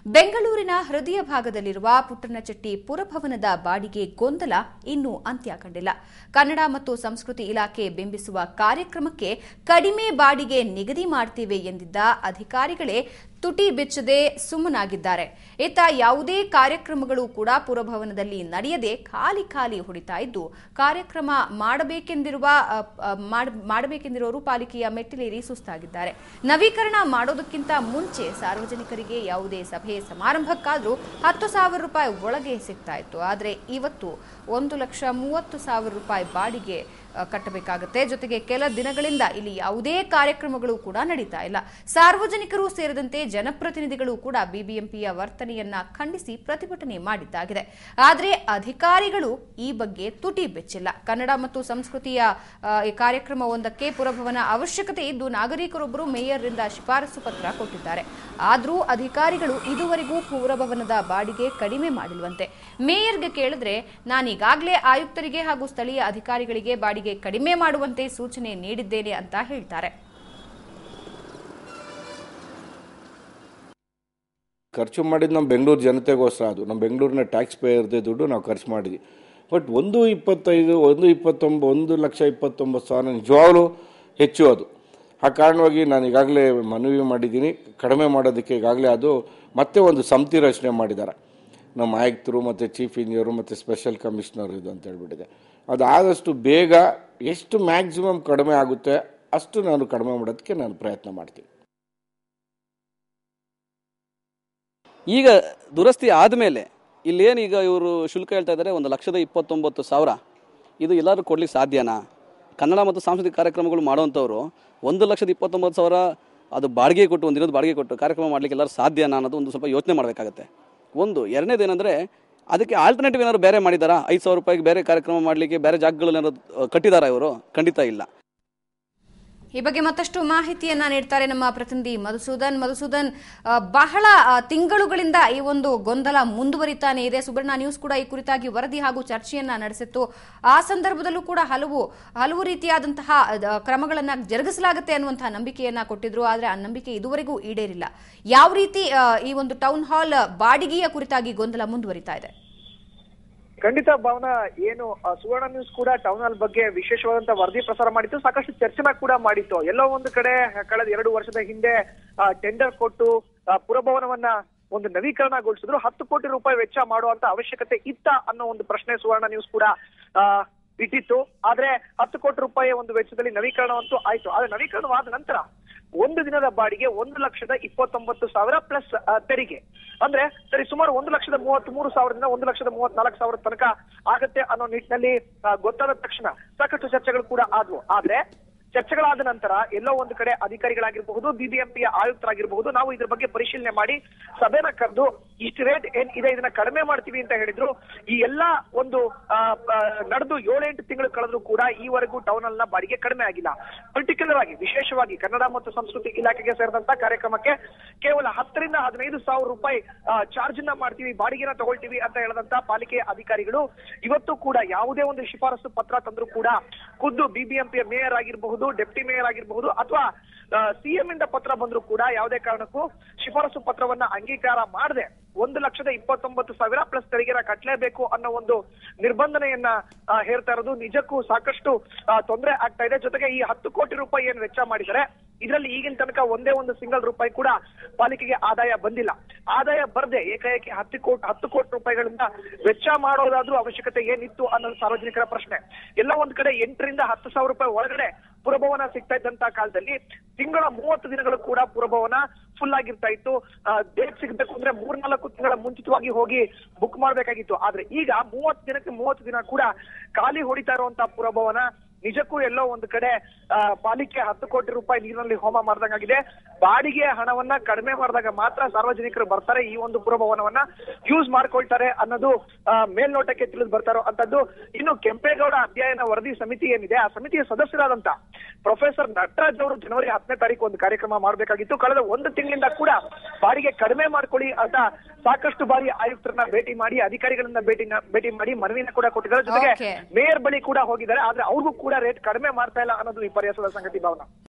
ಬೆಂಗಳೂರಿನ ಹೃದಯ ಭಾಗದಲ್ಲಿರುವ ಪುಟ್ಟಣಚೆಟ್ಟಿ ಪುರಭವನದ ಬಾಡಿಗೆ ಗೊಂದಲ ಇನ್ನೂ ಅಂತ್ಯ ಕಂಡಿಲ್ಲ. ಕನ್ನಡ ಮತ್ತು ಸಂಸ್ಕೃತಿ ಇಲಾಖೆ ಬಿಂಬಿಸುವ ಕಾರ್ಯಕ್ರಮಕ್ಕೆ ಕಡಿಮೆ ಬಾಡಿಗೆ ನಿಗದಿ ಮಾಡುತ್ತೇವೆ ಎಂದಿದ್ದ ಅಧಿಕಾರಿಗಳೇ ತುಟಿ ಬಿಚ್ಚದೆ ಸುಮ್ಮನಾಗಿದ್ದಾರೆ. ಇತ್ತ ಯಾವುದೇ ಕಾರ್ಯಕ್ರಮಗಳು ಕೂಡ ಪುರಭವನದಲ್ಲಿ ನಡೆಯದೆ ಖಾಲಿ ಹೊಡಿತಾ ಇದ್ದು, ಕಾರ್ಯಕ್ರಮ ಮಾಡಬೇಕೆಂದಿರುವವರು ಪಾಲಿಕೆಯ ಮೆಟ್ಟಿಲೇರಿ ಸುಸ್ತಾಗಿದ್ದಾರೆ. ನವೀಕರಣ ಮಾಡೋದಕ್ಕಿಂತ ಮುಂಚೆ ಸಾರ್ವಜನಿಕರಿಗೆ ಯಾವುದೇ ಸಭೆ ಸಮಾರಂಭಕ್ಕಾದರೂ 10,000 ರೂಪಾಯಿ ಒಳಗೆ ಸಿಗ್ತಾ ಇತ್ತು. ಆದರೆ ಇವತ್ತು 1,30,000 ರೂಪಾಯಿ ಬಾಡಿಗೆ ಕಟ್ಟಬೇಕಾಗುತ್ತೆ. ಜೊತೆಗೆ ಕೆಲ ದಿನಗಳಿಂದ ಇಲ್ಲಿ ಯಾವುದೇ ಕಾರ್ಯಕ್ರಮಗಳು ಕೂಡ ನಡೀತಾ ಇಲ್ಲ. ಸಾರ್ವಜನಿಕರು ಸೇರಿದಂತೆ ಜನಪ್ರತಿನಿಧಿಗಳು ಕೂಡ ಬಿಬಿಎಂಪಿಯ ವರ್ತನೆಯನ್ನ ಖಂಡಿಸಿ ಪ್ರತಿಭಟನೆ ಮಾಡಿದ್ದಾಗಿದೆ. ಆದರೆ ಅಧಿಕಾರಿಗಳು ಈ ಬಗ್ಗೆ ತುಟಿ ಬೆಚ್ಚಿಲ್ಲ. ಕನ್ನಡ ಮತ್ತು ಸಂಸ್ಕೃತಿಯ ಕಾರ್ಯಕ್ರಮವೊಂದಕ್ಕೆ ಪುರಭವನ ಅವಶ್ಯಕತೆ ಇದ್ದು, ನಾಗರಿಕರೊಬ್ಬರು ಮೇಯರ್ರಿಂದ ಶಿಫಾರಸು ಪತ್ರ ಕೊಟ್ಟಿದ್ದಾರೆ. ಆದರೂ ಅಧಿಕಾರಿಗಳು ಇದುವರೆಗೂ ಪುರಭವನದ ಬಾಡಿಗೆ ಕಡಿಮೆ ಮಾಡಿಲ್ವಂತೆ. ಮೇಯರ್ಗೆ ಕೇಳಿದ್ರೆ, ನಾನೀಗಾಗಲೇ ಆಯುಕ್ತರಿಗೆ ಹಾಗೂ ಸ್ಥಳೀಯ ಅಧಿಕಾರಿಗಳಿಗೆ ಬಾಡಿಗೆ ಕಡಿಮೆ ಮಾಡುವಂತೆ ಸೂಚನೆ ನೀಡಿದ್ದೇನೆ ಅಂತ ಹೇಳ್ತಾರೆ. ಖರ್ಚು ಮಾಡಿದ್ದು ನಮ್ಮ ಬೆಂಗಳೂರು ಜನತೆಗೋಸ್ಕರ, ಅದು ನಮ್ಮ ಬೆಂಗಳೂರಿನ ಟ್ಯಾಕ್ಸ್ ಪೇಯರ್ದೇ ದುಡ್ಡು ನಾವು ಖರ್ಚು ಮಾಡಿದ್ವಿ. ಬಟ್ 1,25,000 1,29,000 ನಿಜವಾಗ್ಲೂ ಹೆಚ್ಚು. ಅದು ಆ ಕಾರಣವಾಗಿ ನಾನು ಈಗಾಗಲೇ ಮನವಿ ಮಾಡಿದ್ದೀನಿ. ಕಡಿಮೆ ಮಾಡೋದಕ್ಕೆ ಈಗಾಗಲೇ ಅದು ಮತ್ತೆ ಒಂದು ಸಮಿತಿ ರಚನೆ ಮಾಡಿದ್ದಾರೆ. ನಮ್ಮ ಆಯುಕ್ತರು ಮತ್ತು ಚೀಫ್ ಇಂಜಿನಿಯರು ಮತ್ತು ಸ್ಪೆಷಲ್ ಕಮಿಷನರ್ ಇದು ಅಂತ ಹೇಳ್ಬಿಟ್ಟಿದೆ. ಅದು ಆದಷ್ಟು ಬೇಗ ಎಷ್ಟು ಮ್ಯಾಕ್ಸಿಮಮ್ ಕಡಿಮೆ ಆಗುತ್ತೆ ಅಷ್ಟು ನಾನು ಕಡಿಮೆ ಮಾಡೋದಕ್ಕೆ ನಾನು ಪ್ರಯತ್ನ ಮಾಡ್ತೀನಿ. ಈಗ ದುರಸ್ತಿ ಆದಮೇಲೆ ಇಲ್ಲೇನು ಈಗ ಇವರು ಶುಲ್ಕ ಹೇಳ್ತಾ ಇದ್ದಾರೆ 1,29,000. ಇದು ಎಲ್ಲರೂ ಕೊಡ್ಲಿಕ್ಕೆ ಸಾಧ್ಯನಾ? ಕನ್ನಡ ಮತ್ತು ಸಾಂಸ್ಕೃತಿಕ ಕಾರ್ಯಕ್ರಮಗಳು ಮಾಡೋವಂಥವ್ರು 1,29,000 ಅದು ಬಾಡಿಗೆ ಕೊಟ್ಟು, ಒಂದಿರೋದು ಬಾಡಿಗೆ ಕೊಟ್ಟು ಕಾರ್ಯಕ್ರಮ ಮಾಡಲಿಕ್ಕೆ ಎಲ್ಲರೂ ಸಾಧ್ಯನಾ ಅನ್ನೋದು ಒಂದು ಸ್ವಲ್ಪ ಯೋಚನೆ ಮಾಡಬೇಕಾಗತ್ತೆ. ಒಂದು ಎರಡನೇದು ಏನಂದರೆ, ಅದಕ್ಕೆ ಆಲ್ಟರ್ನೇಟಿವ್ ಏನಾದ್ರು ಬೇರೆ ಮಾಡಿದಾರಾ? 5,000 ರೂಪಾಯಿಗೆ ಬೇರೆ ಕಾರ್ಯಕ್ರಮ ಮಾಡಲಿಕ್ಕೆ ಬೇರೆ ಜಾಗಗಳೇನಾದ್ರು ಕಟ್ಟಿದಾರಾ ಇವರು? ಖಂಡಿತ ಇಲ್ಲ. ಈ ಬಗ್ಗೆ ಮತ್ತಷ್ಟು ಮಾಹಿತಿಯನ್ನ ನೀಡ್ತಾರೆ ನಮ್ಮ ಪ್ರತಿನಿಧಿ ಮಧುಸೂದನ್. ಬಹಳ ತಿಂಗಳುಗಳಿಂದ ಈ ಒಂದು ಗೊಂದಲ ಮುಂದುವರಿತಾನೆ ಇದೆ. ಸುವರ್ಣ ನ್ಯೂಸ್ ಕೂಡ ಈ ಕುರಿತಾಗಿ ವರದಿ ಹಾಗೂ ಚರ್ಚೆಯನ್ನ ನಡೆಸಿತ್ತು. ಆ ಸಂದರ್ಭದಲ್ಲೂ ಕೂಡ ಹಲವು ರೀತಿಯಾದಂತಹ ಕ್ರಮಗಳನ್ನ ಜರುಗಿಸಲಾಗುತ್ತೆ ಅನ್ನುವಂತಹ ನಂಬಿಕೆಯನ್ನ ಕೊಟ್ಟಿದ್ರು. ಆದರೆ ಆ ನಂಬಿಕೆ ಇದುವರೆಗೂ ಈಡೇರಿಲ್ಲ. ಯಾವ ರೀತಿ ಈ ಒಂದು ಟೌನ್ ಹಾಲ್ ಬಾಡಿಗೆಯ ಕುರಿತಾಗಿ ಗೊಂದಲ ಮುಂದುವರಿತಾ ಇದೆ? ಖಂಡಿತ ಭಾವನಾ, ಏನು ಸುವರ್ಣ ನ್ಯೂಸ್ ಕೂಡ ಟೌನ್ ಹಾಲ್ ಬಗ್ಗೆ ವಿಶೇಷವಾದಂತಹ ವರದಿ ಪ್ರಸಾರ ಮಾಡಿತ್ತು, ಸಾಕಷ್ಟು ಚರ್ಚೆನ ಕೂಡ ಮಾಡಿತ್ತು. ಎಲ್ಲೋ ಒಂದು ಕಡೆ ಕಳೆದ 2 ವರ್ಷದ ಹಿಂದೆ ಟೆಂಡರ್ ಕೊಟ್ಟು ಪುರಭವನವನ್ನ ಒಂದು ನವೀಕರಣಗೊಳಿಸಿದ್ರು. 10 ಕೋಟಿ ರೂಪಾಯಿ ವೆಚ್ಚ ಮಾಡುವಂತ ಅವಶ್ಯಕತೆ ಇತ್ತ ಅನ್ನೋ ಒಂದು ಪ್ರಶ್ನೆ ಸುವರ್ಣ ನ್ಯೂಸ್ ಕೂಡ ಇಟ್ಟಿತ್ತು. ಆದ್ರೆ 10 ಕೋಟಿ ರೂಪಾಯಿ ಒಂದು ವೆಚ್ಚದಲ್ಲಿ ನವೀಕರಣವಂತೂ ಆಯ್ತು. ಆದ್ರೆ ನವೀಕರಣವಾದ ನಂತರ ಒಂದು ದಿನದ ಬಾಡಿಗೆ 1,29,000 ಪ್ಲಸ್ ತೆರಿಗೆ, ಅಂದ್ರೆ ಸರಿ ಸುಮಾರು 1,33,000ದಿಂದ 1,34,000 ತನಕ ಆಗತ್ತೆ ಅನ್ನೋ ನಿಟ್ಟಿನಲ್ಲಿ ಗೊತ್ತಾದ ತಕ್ಷಣ ಸಾಕಷ್ಟು ಚರ್ಚೆಗಳು ಕೂಡ ಆದ್ವು. ಆದ್ರೆ ಚರ್ಚೆಗಳಾದ ನಂತರ ಎಲ್ಲೋ ಒಂದು ಕಡೆ ಅಧಿಕಾರಿಗಳಾಗಿರಬಹುದು, ಬಿಬಿಎಂಪಿಯ ಆಯುಕ್ತರಾಗಿರಬಹುದು, ನಾವು ಇದ್ರ ಬಗ್ಗೆ ಪರಿಶೀಲನೆ ಮಾಡಿ ಸಭೆನ ಕರೆದು ಇಷ್ಟು ರೇಟ್ ಏನ್ ಇದೆ ಇದನ್ನ ಕಡಿಮೆ ಮಾಡ್ತೀವಿ ಅಂತ ಹೇಳಿದ್ರು. ಈ ಎಲ್ಲಾ ಒಂದು ನಡೆದು 7-8 ತಿಂಗಳು ಕಳೆದ್ರು ಕೂಡ ಈವರೆಗೂ ಟೌನ್ ಹಾಲ್ ನ ಬಾಡಿಗೆ ಕಡಿಮೆ ಆಗಿಲ್ಲ. ಪರ್ಟಿಕ್ಯುಲರ್ ಆಗಿ ವಿಶೇಷವಾಗಿ ಕನ್ನಡ ಮತ್ತು ಸಂಸ್ಕೃತಿ ಇಲಾಖೆಗೆ ಸೇರಿದಂತ ಕಾರ್ಯಕ್ರಮಕ್ಕೆ ಕೇವಲ 10,000ರಿಂದ 15,000 ರೂಪಾಯಿ ಚಾರ್ಜ್ ನ ಮಾಡ್ತೀವಿ, ಬಾಡಿಗೆನ ತಗೊಳ್ತೀವಿ ಅಂತ ಹೇಳದಂತ ಪಾಲಿಕೆಯ ಅಧಿಕಾರಿಗಳು ಇವತ್ತು ಕೂಡ ಯಾವುದೇ ಒಂದು ಶಿಫಾರಸು ಪತ್ರ ತಂದ್ರು ಕೂಡ ಖುದ್ದು ಬಿಬಿಎಂಪಿಯ ಮೇಯರ್ ಆಗಿರಬಹುದು, ಡೆಪ್ಟಿ ಮೇಯರ್ ಆಗಿರಬಹುದು, ಅಥವಾ ಸಿಎಂ ಇಂದ ಪತ್ರ ಬಂದ್ರು ಕೂಡ ಯಾವುದೇ ಕಾರಣಕ್ಕೂ ಶಿಫಾರಸು ಪತ್ರವನ್ನ ಅಂಗೀಕಾರ ಮಾಡದೆ 1,29,000 ಪ್ಲಸ್ ತೆರಿಗೆನ ಕಟ್ಟಲೇಬೇಕು ಅನ್ನೋ ಒಂದು ನಿರ್ಬಂಧನೆಯನ್ನ ಹೇರ್ತಾ ಇರೋದು ನಿಜಕ್ಕೂ ಸಾಕಷ್ಟು ತೊಂದರೆ ಆಗ್ತಾ ಇದೆ. ಜೊತೆಗೆ ಈ 10 ಕೋಟಿ ರೂಪಾಯಿ ಏನ್ ವೆಚ್ಚ ಮಾಡಿದರೆ ಇದರಲ್ಲಿ ಈಗಿನ ತನಕ ಒಂದೇ ಒಂದು ಸಿಂಗಲ್ ರೂಪಾಯಿ ಕೂಡ ಪಾಲಿಕೆಗೆ ಆದಾಯ ಬಂದಿಲ್ಲ. ಆದಾಯ ಬರದೆ ಏಕಾಏಕಿ 10 ಕೋಟಿ ರೂಪಾಯಿಗಳಿಂದ ವೆಚ್ಚ ಮಾಡೋದಾದ್ರೂ ಅವಶ್ಯಕತೆ ಏನಿತ್ತು ಅನ್ನೋದು ಸಾರ್ವಜನಿಕರ ಪ್ರಶ್ನೆ. ಎಲ್ಲ ಒಂದ್ ಕಡೆ 8,000ರಿಂದ 10,000 ರೂಪಾಯಿ ಒಳಗಡೆ ಪುರಭವನ ಸಿಗ್ತಾ ಇದ್ದಂತ ಕಾಲದಲ್ಲಿ ತಿಂಗಳ 30 ದಿನಗಳು ಕೂಡ ಪುರಭವನ ಫುಲ್ ಆಗಿರ್ತಾ ಇತ್ತು. ಡೇಟ್ ಸಿಗ್ಬೇಕು ಅಂದ್ರೆ 3-4 ತಿಂಗಳ ಮುಂಚಿತವಾಗಿ ಹೋಗಿ ಬುಕ್ ಮಾಡ್ಬೇಕಾಗಿತ್ತು. ಆದ್ರೆ ಈಗ 30 ದಿನಕ್ಕೆ 30 ದಿನ ಕೂಡ ಖಾಲಿ ಹೊಡಿತಾ ಇರುವಂತಹ ಪುರಭವನ ನಿಜಕ್ಕೂ ಎಲ್ಲೋ ಒಂದು ಕಡೆ ಪಾಲಿಕೆ 10 ಕೋಟಿ ರೂಪಾಯಿ ನೀರಿನಲ್ಲಿ ಹೋಮ ಮಾಡ್ದಂಗಾಗಿದೆ. ಬಾಡಿಗೆ ಹಣವನ್ನ ಕಡಿಮೆ ಮಾಡಿದಾಗ ಮಾತ್ರ ಸಾರ್ವಜನಿಕರು ಬರ್ತಾರೆ, ಈ ಒಂದು ಪುರಭವನವನ್ನ ಯೂಸ್ ಮಾಡ್ಕೊಳ್ತಾರೆ ಅನ್ನೋದು ಮೇಲ್ನೋಟಕ್ಕೆ ತಿಳಿದು ಬರ್ತಾರೋ ಅಂತದ್ದು. ಇನ್ನು ಕೆಂಪೇಗೌಡ ಅಧ್ಯಯನ ವರದಿ ಸಮಿತಿ ಏನಿದೆ, ಆ ಸಮಿತಿಯ ಸದಸ್ಯರಾದಂತ ಪ್ರೊಫೆಸರ್ ನಟರಾಜ್ ಅವರು ಜನವರಿ 10ನೇ ತಾರೀಕು ಒಂದು ಕಾರ್ಯಕ್ರಮ ಮಾಡಬೇಕಾಗಿತ್ತು. ಕಳೆದ 1 ತಿಂಗಳಿಂದ ಕೂಡ ಬಾಡಿಗೆ ಕಡಿಮೆ ಮಾಡ್ಕೊಳ್ಳಿ ಅಂತ ಸಾಕಷ್ಟು ಬಾರಿ ಆಯುಕ್ತರನ್ನ ಭೇಟಿ ಮಾಡಿ, ಅಧಿಕಾರಿಗಳನ್ನ ಭೇಟಿ ಮಾಡಿ ಮನವಿನ ಕೂಡ ಕೊಟ್ಟಿದ್ದಾರೆ. ಜೊತೆಗೆ ಮೇಯರ್ ಬಳಿ ಕೂಡ ಹೋಗಿದ್ದಾರೆ. ಆದ್ರೆ ಅವ್ರಿಗೂ ಕೂಡ ರೇಟ್ ಕಡಿಮೆ ಮಾಡ್ತಾ ಇಲ್ಲ ಅನ್ನೋದು ವಿಪರ್ಯಾಸದ ಸಂಗತಿ ಭಾವನಾ.